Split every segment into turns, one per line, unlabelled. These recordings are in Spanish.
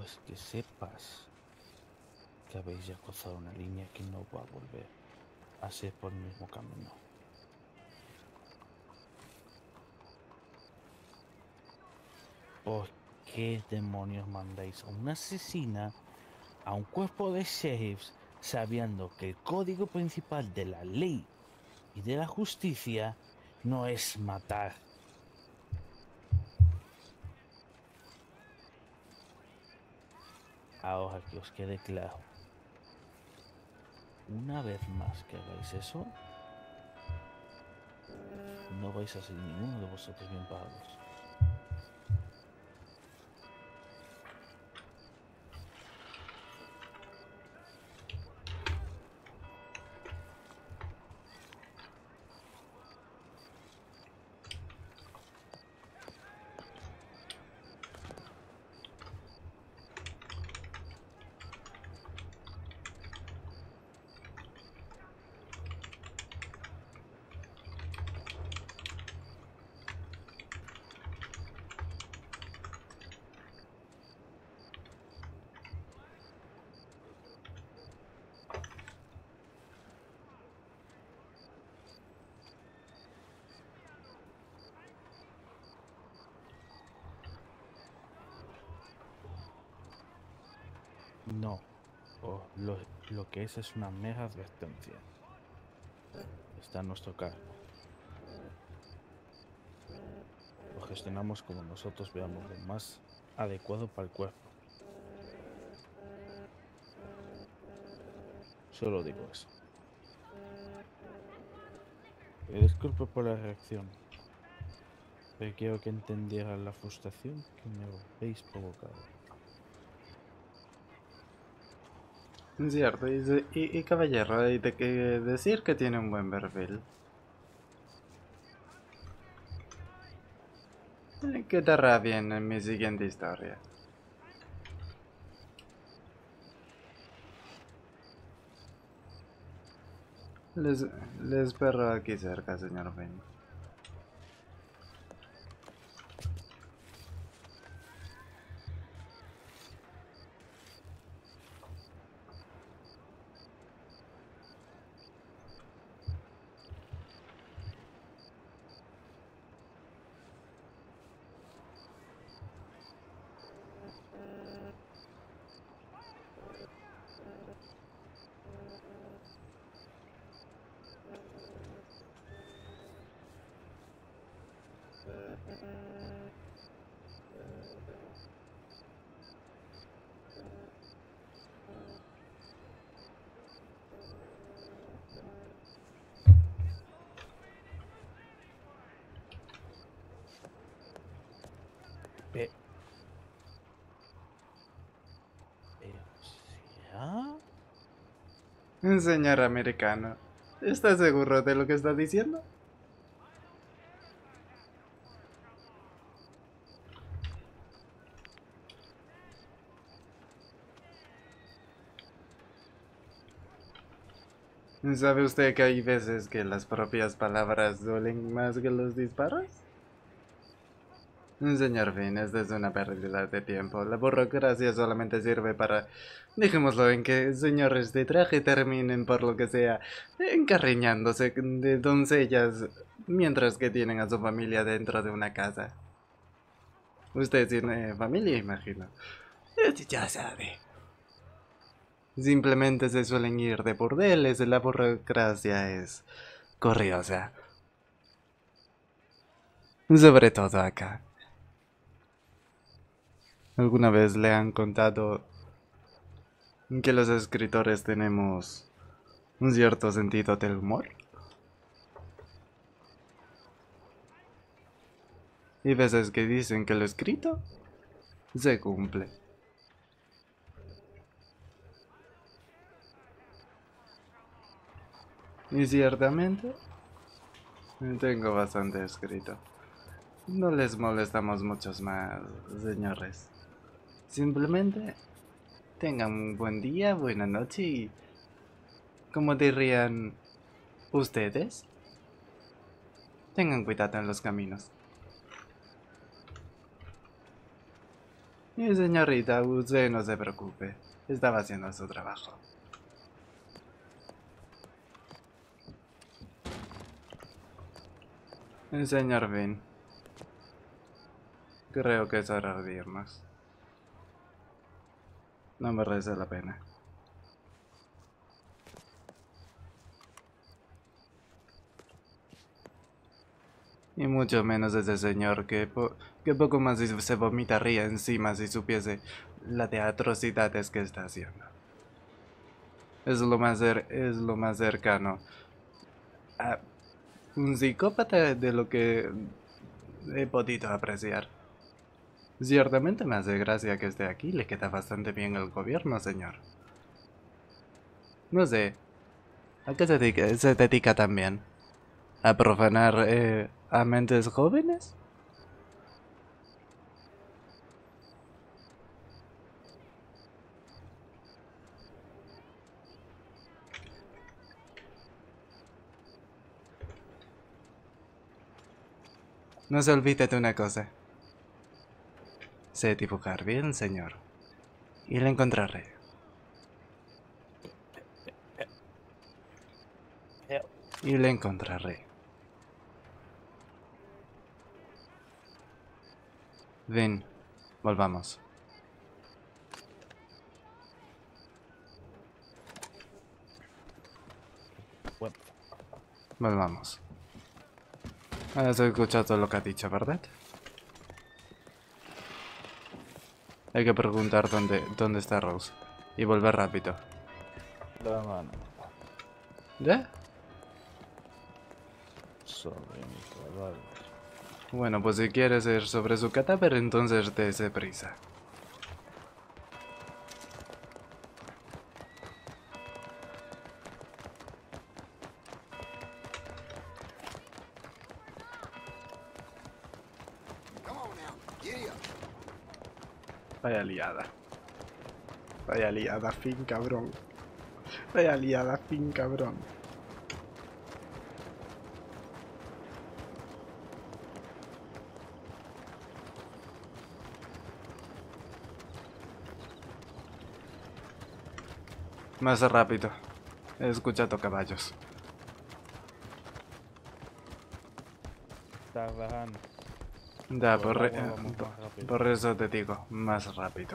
Pues que sepas que habéis ya cruzado una línea que no va a volver a ser por el mismo camino. ¿Por qué demonios mandáis a una asesina a un cuerpo de sheriffs sabiendo que el código principal de la ley y de la justicia no es matar? Ahora que os quede claro, una vez más que hagáis eso, no vais a ser ninguno de vosotros bien pagados. No, lo que es una mera advertencia. Está a nuestro cargo. Lo gestionamos como nosotros veamos lo más adecuado para el cuerpo. Solo digo eso. Disculpe por la reacción, pero quiero que entendiera la frustración que me habéis provocado.
Cierto, y caballero, hay de que decir que tiene un buen perfil. Quedará bien en mi siguiente historia. Les, les espero aquí cerca, señor Vane.
Pe-
Señor americano, ¿está seguro de lo que está diciendo? ¿Sabe usted que hay veces que las propias palabras duelen más que los disparos? Señor Finn, esta es una pérdida de tiempo. La burocracia solamente sirve para, dejémoslo en que señores de traje terminen por lo que sea encariñándose de doncellas mientras que tienen a su familia dentro de una casa. Usted tiene familia, imagino. Ya sabe. Simplemente se suelen ir de burdeles, la burocracia es curiosa. Sobre todo acá. ¿Alguna vez le han contado que los escritores tenemos un cierto sentido del humor? Y veces que dicen que lo escrito se cumple. Y ciertamente tengo bastante escrito. No les molestamos muchos más, señores. Simplemente tengan un buen día, buena noche y, como dirían ustedes, tengan cuidado en los caminos. Y señorita, usted no se preocupe. Estaba haciendo su trabajo. Señor Vin, creo que es hora de irnos. No merece la pena. Y mucho menos ese señor que poco más se vomitaría encima si supiese la de atrocidades que está haciendo. Es lo más cercano a un psicópata de lo que he podido apreciar. Ciertamente me hace gracia que esté aquí, le queda bastante bien el gobierno, señor. No sé, ¿a qué se dedica también? ¿A profanar a mentes jóvenes? No se olvide de una cosa. Sé dibujar bien, señor. Y la encontraré. Y la encontraré. Ven, volvamos.
Bueno,
Volvamos. Has escuchado lo que ha dicho, ¿verdad? Hay que preguntar dónde está Rose. Y volver rápido.
la mano
¿Ya?
sobre mi cadáver.
Bueno, pues si quieres ir sobre su cadáver, entonces dése prisa. Vaya liada. Vaya liada, fin cabrón. Vaya liada, fin cabrón. Más rápido. He escuchado caballos.
Está bajando.
Da,
Por el agua vamos más rápido.
por eso te digo, más rápido.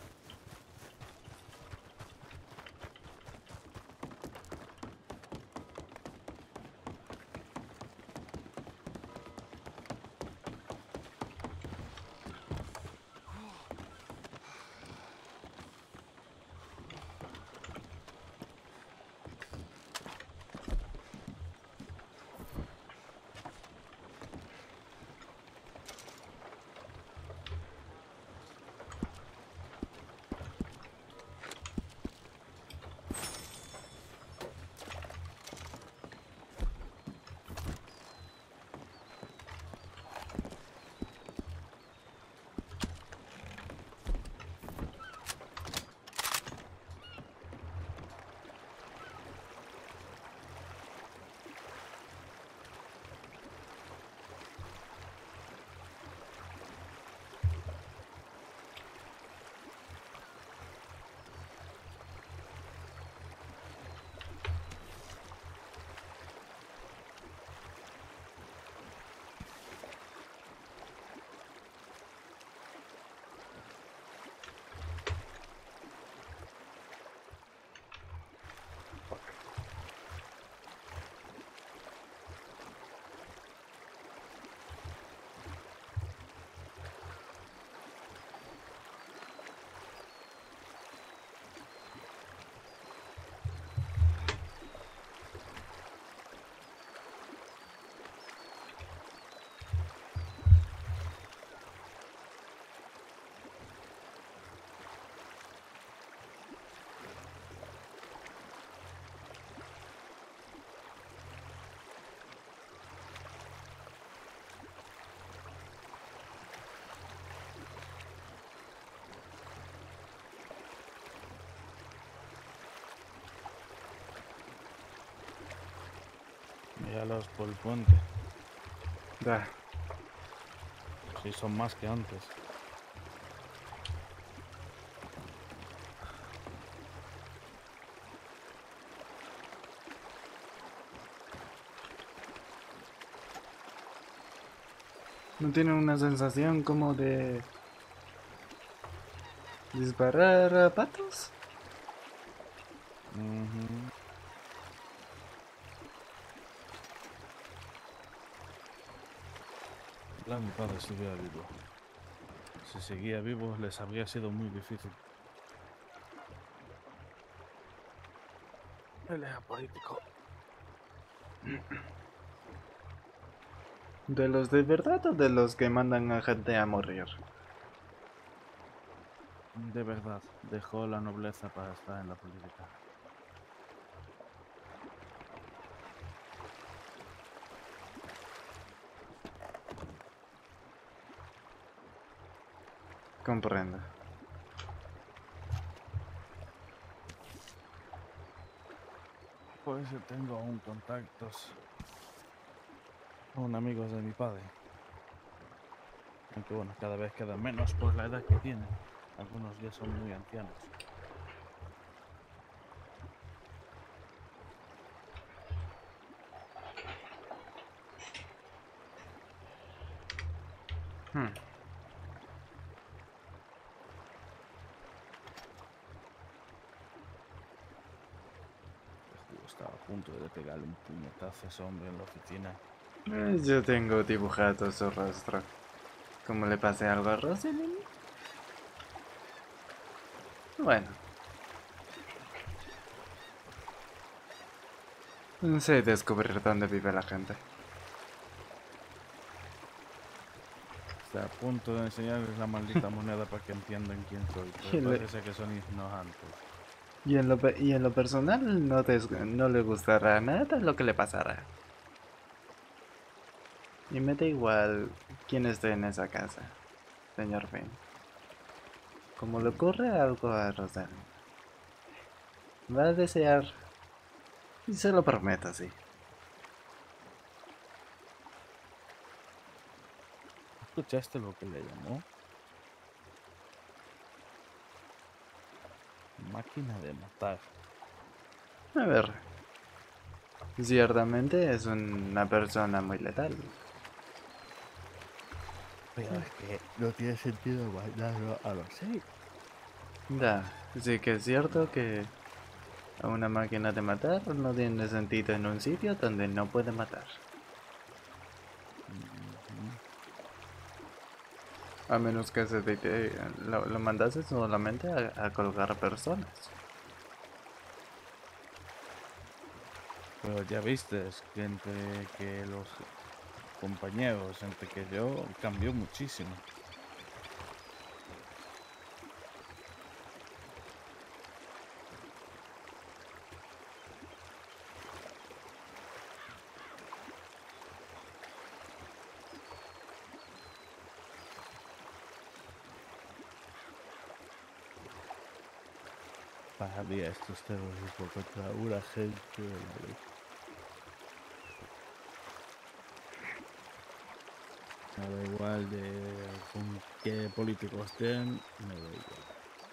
Míralos por el puente.
Da.
Sí, son más que antes.
¿No tiene una sensación como de disparar a patos?
Ujú. Mi padre seguía vivo. Si seguía vivo, les habría sido muy difícil. Él era político.
¿De los de verdad o de los que mandan a gente a morir?
De verdad, dejó la nobleza para estar en la política.
Comprendo.
Por eso tengo aún contactos con amigos de mi padre. Aunque bueno, cada vez quedan menos por la edad que tienen. Algunos ya son muy ancianos.
Hmm.
Estaba a punto de pegarle un puñetazo a ese hombre en la oficina.
Yo tengo dibujado su rostro. ¿Cómo le pasé algo a Rosalind? Bueno, sé descubrir dónde vive la gente.
Está a punto de enseñarles la maldita moneda para que entiendan quién soy,
Y
pero
en lo,
parece que son ignorantes.
y en lo personal no le gustará nada lo que le pasará. Y me da igual quién esté en esa casa, señor Finn. Como le ocurre algo a Rosalind, va a desear, y se lo prometo, sí.
¿Escuchaste lo que le llamó? Máquina de matar.
A ver, ciertamente es una persona muy letal.
Pero es que no tiene sentido mandarlo a los seis.
Da, sí que es cierto que a una máquina de matar no tiene sentido en un sitio donde no puede matar.
Ujú.
A menos que lo mandase solamente a colgar personas.
Pero ya viste, es que entre que los compañeros, entre que yo, cambió muchísimo. Había estos terroristas contra una gente de la ley. Me da igual de con qué políticos estén, me da igual.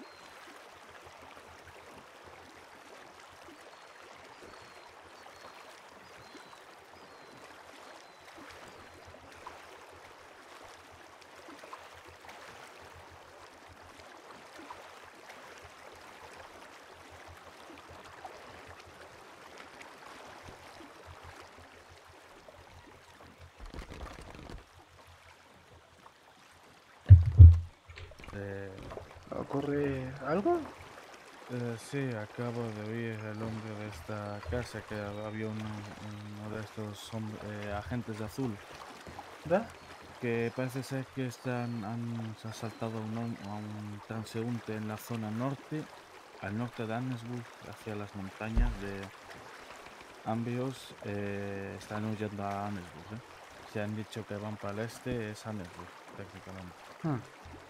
Eh,
¿Ocurre algo?
sí, acabo de oír el hombre de esta casa que había uno de estos agentes de azul
¿Da?
que parece ser que han asaltado a un transeúnte en la zona norte, al norte de Annesburg, hacia las montañas de Ambios. Están huyendo a Annesburg, ¿eh? Se han dicho que van para el este, es Annesburg, técnicamente.
Hmm,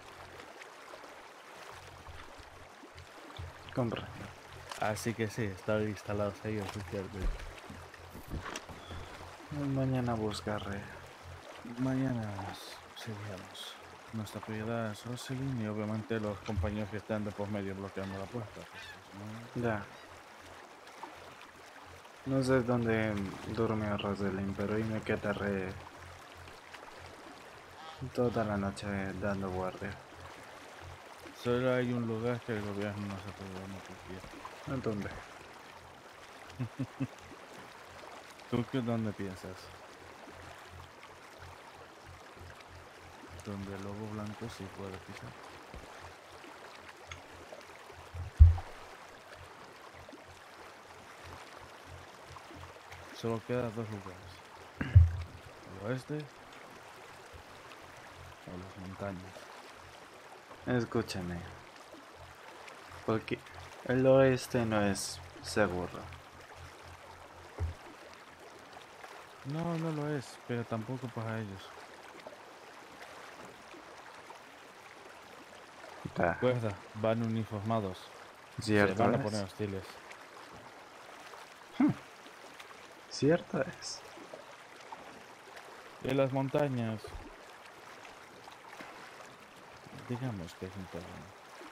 comprendo.
Así que sí, están instalados ahí oficialmente.
Mañana buscaré.
Mañana seguiremos. Nuestra prioridad es Rosalind y obviamente los compañeros que están de por medio bloqueando la puerta, porque si no...
Da. No sé dónde durmió Rosalind, pero hoy me quedaré toda la noche dando guardia.
Solo hay un lugar que el gobierno no se programa cualquier.
¿A dónde?
¿Tú qué dónde piensas? Donde el lobo blanco sí puede pisar. Solo quedan dos lugares. El oeste o las montañas.
Escúchame. Porque el oeste no es seguro.
No, no lo es, pero tampoco para ellos.
Ta,
Recuerda, van uniformados. Se
cierto
van a poner
es.
hostiles.
Cierto es.
Y las montañas, digamos que es un terreno.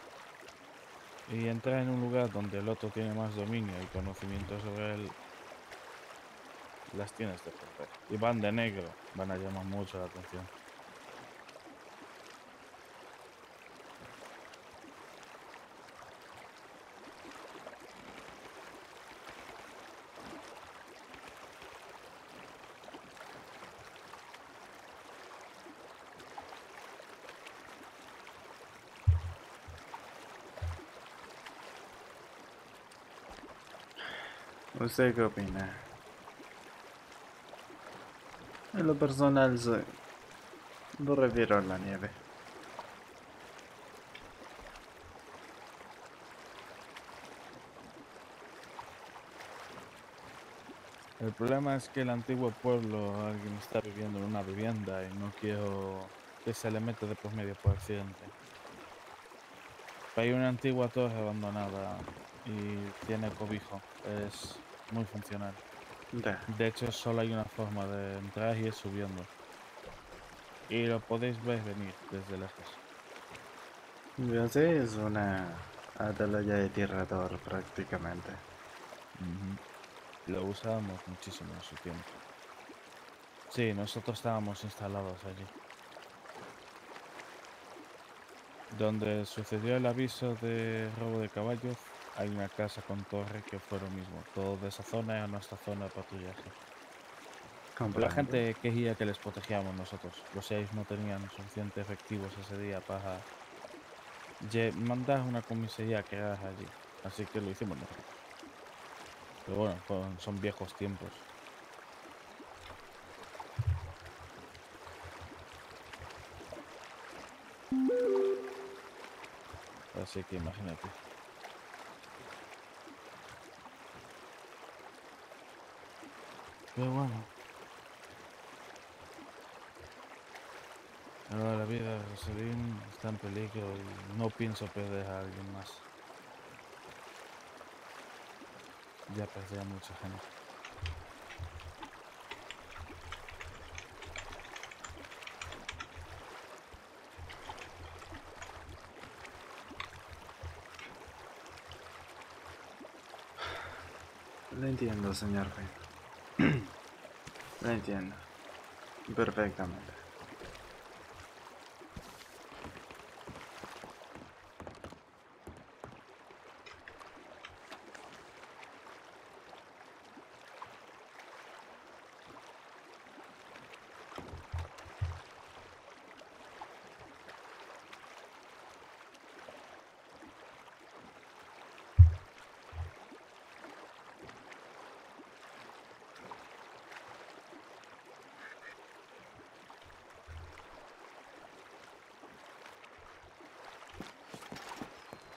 Y entrar en un lugar donde el otro tiene más dominio y conocimiento sobre él, las tienes de perder. Y van de negro, van a llamar mucho la atención.
¿Usted qué opina? En lo personal, lo refiero a la nieve.
El problema es que el antiguo pueblo, alguien está viviendo en una vivienda y no quiero que se le meta de por medio por accidente. Hay una antigua torre abandonada y tiene cobijo. Es muy funcional.
Da.
De hecho, solo hay una forma de entrar y es subiendo. Y lo podéis ver venir desde lejos.
Yo sé, es una atalaya de tierrador prácticamente.
Ujú. Lo usábamos muchísimo en su tiempo. Sí, nosotros estábamos instalados allí. Donde sucedió el aviso de robo de caballos, hay una casa con torre que fue lo mismo. Todo de esa zona era nuestra zona de patrullaje. La
Comprendo.
gente quería que les protegíamos nosotros. Los seis no tenían suficiente efectivos ese día para mandar una comisaría que era allí. Así que lo hicimos nosotros. Pero bueno, son viejos tiempos. Así que imagínate. Pero bueno, ahora la vida de Rosalín está en peligro y no pienso perder a alguien más. Ya perdí a mucha gente.
Lo entiendo, señor Finn. Lo entiendo. Perfectamente.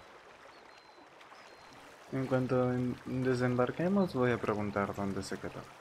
En cuanto desembarquemos, voy a preguntar dónde se quedó.